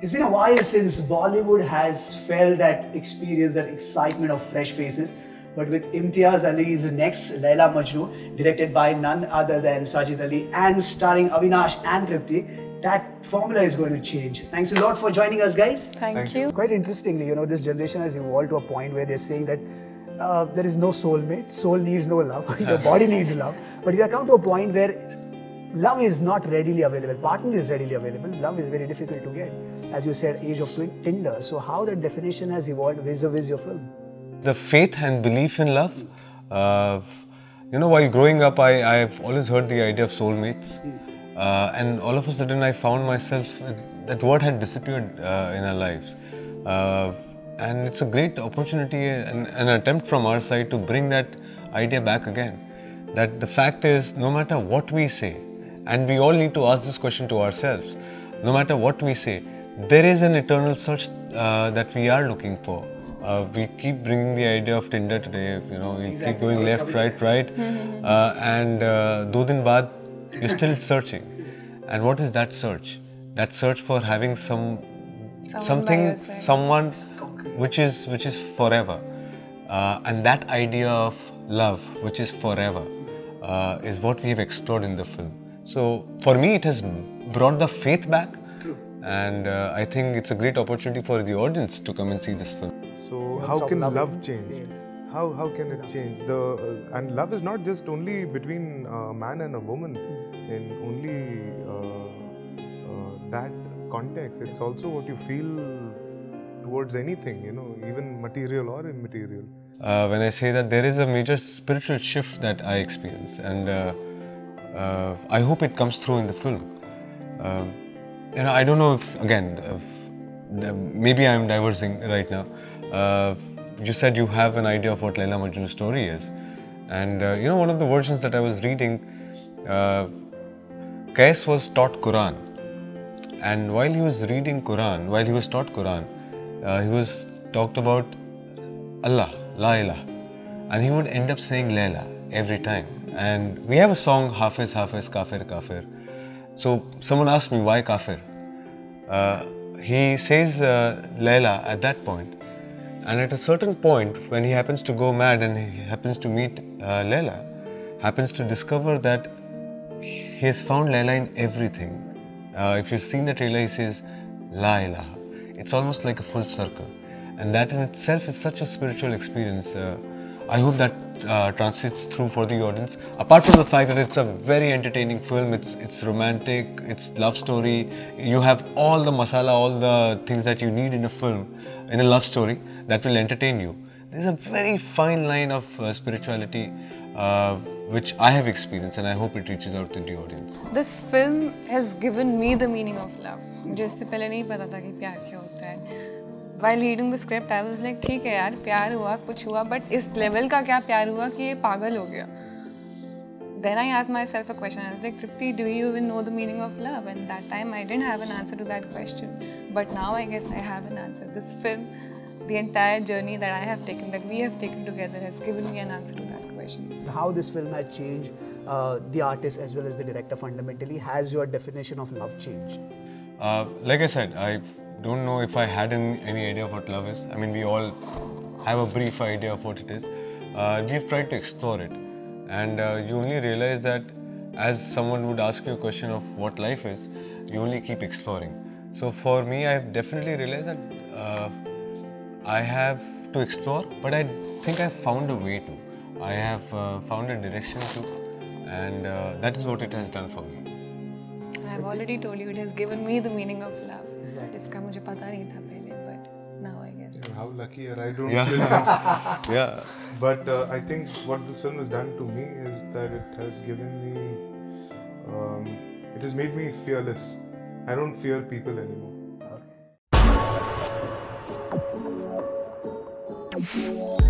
It's been a while since Bollywood has felt that experience, that excitement of fresh faces. But with Imtiaz Ali's next Laila Majnu, directed by none other than Sajid Ali and starring Avinash and Tripti, that formula is going to change. Thanks a lot for joining us, guys. Thank you. Quite interestingly, you know, this generation has evolved to a point where they're saying that there is no soulmate, soul needs no love, your body needs love. But we have come to a point where love is not readily available, partner is readily available, love is very difficult to get. As you said, age of Tinder. So how that definition has evolved vis-a-vis your film? The faith and belief in love. You know, while growing up, I've always heard the idea of soulmates. And all of a sudden I found myself, that word had disappeared in our lives. And it's a great opportunity and an attempt from our side to bring that idea back again. That the fact is, no matter what we say, and we all need to ask this question to ourselves, no matter what we say, there is an eternal search that we are looking for. We keep bringing the idea of Tinder today, you know, we keep going left, right, and do din baad, you're still searching. And what is that search? That search for having someone which is forever. And that idea of love, which is forever, is what we have explored in the film. So for me, it has brought the faith back. And I think it's a great opportunity for the audience to come and see this film. So how can love change? Yes. How can it change? And love is not just only between a man and a woman in only that context. It's also what you feel towards anything, you know, even material or immaterial. When I say that, there is a major spiritual shift that I experience, and I hope it comes through in the film. You know, I don't know if, again, maybe I'm diverging right now. You said you have an idea of what Laila Majnu's story is. And you know, one of the versions that I was reading, Qais was taught Quran. And while he was reading Quran, while he was taught Quran, he was talked about Allah, La ilaha. And he would end up saying Laila every time. And we have a song, Hafiz, Hafiz, Kafir, Kafir. So someone asked me, why Kafir? He says Laila at that point. And at a certain point, when he happens to go mad and he happens to meet Laila, happens to discover that he has found Laila in everything. If you've seen the trailer, he says, La ilaha. It's almost like a full circle. And that in itself is such a spiritual experience. I hope that translates through for the audience. Apart from the fact that it's a very entertaining film, it's romantic, it's love story. You have all the masala, all the things that you need in a film, in a love story that will entertain you. There's a very fine line of spirituality which I have experienced, and I hope it reaches out to the audience. This film has given me the meaning of love. मुझे इससे पहले नहीं पता था कि प्यार क्या होता है. While reading the script, I was like, ठीक है यार, प्यार हुआ, कुछ हुआ, but इस level का क्या प्यार हुआ कि ये पागल हो गया. Then I asked myself a question. I was like, Tripti, do you even know the meaning of love? And that time I didn't have an answer to that question. But now I guess I have an answer. This film, the entire journey that I have taken, that we have taken together, has given me an answer to that question. How this film has changed the artist as well as the director fundamentally? Has your definition of love changed? Like I said, I don't know if I had any idea of what love is. I mean, we all have a brief idea of what it is. We've tried to explore it. And you only realize that as someone would ask you a question of what life is, you only keep exploring. So for me, I've definitely realized that I have to explore, but I think I've found a way to. I have found a direction to, and that is what it has done for me. I've already told you, it has given me the meaning of love. Exactly. जिसका मुझे पता नहीं था पहले, but now I guess. Yeah, how lucky are I don't Yeah. still know. Yeah. But I think what this film has done to me is that it has given me, it has made me fearless. I don't fear people anymore. Okay.